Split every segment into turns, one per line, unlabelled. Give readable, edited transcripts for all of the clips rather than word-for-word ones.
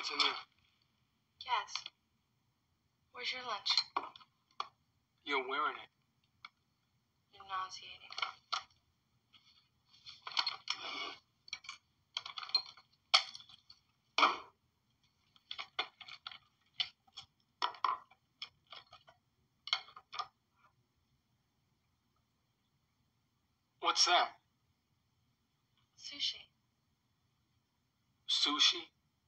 What's in there?
Yes. Where's your lunch?
You're wearing it.
You're nauseating.
What's that?
Sushi.
Sushi?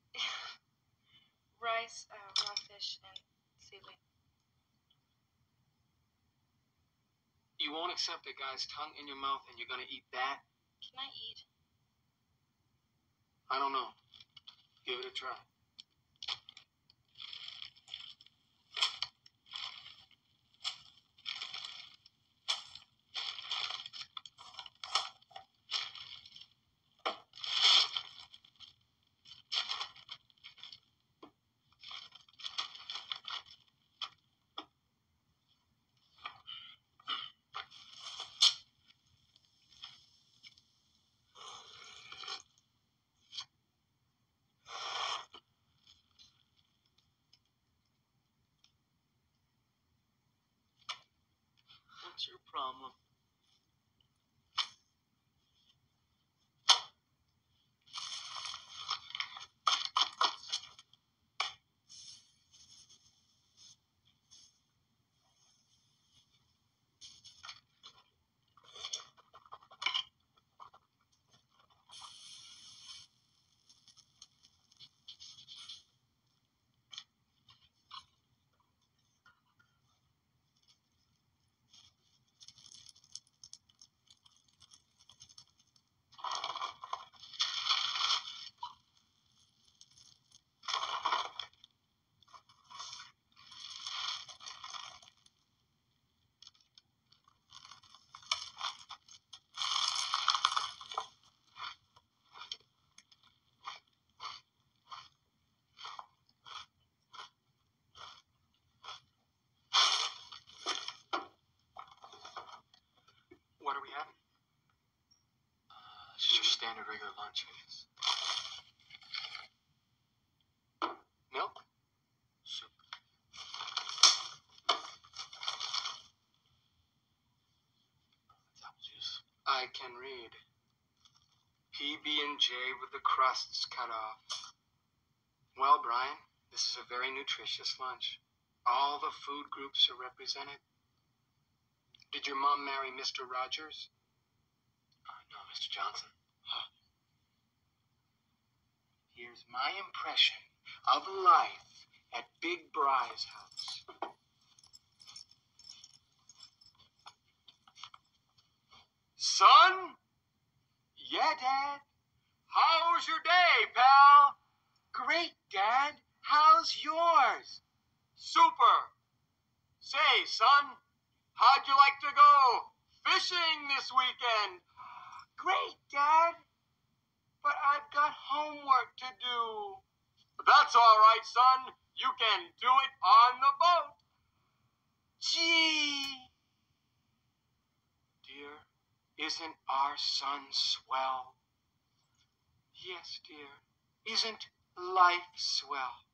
Rice, raw fish, and seaweed.
You won't accept a guy's tongue in your mouth and you're gonna eat that?
Can I eat?
I don't know. Give it a try. What's your problem? What are we having? Just your standard regular lunch, I guess. Milk? Soup. That's apple juice. I can read. PB&J with the crusts cut off. Well, Brian, this is a very nutritious lunch. All the food groups are represented. Did your mom marry Mr. Rogers? No, Mr. Johnson. Huh. Here's my impression of life at Big Bry's house. Son? Yeah, Dad? How's your day, pal? Great, Dad. How's yours? Super. Say, son, how'd you like to go fishing this weekend? Great, Dad. But I've got homework to do. That's all right, son. You can do it on the boat. Gee. Dear, isn't our son swell? Yes, dear. Isn't life swell?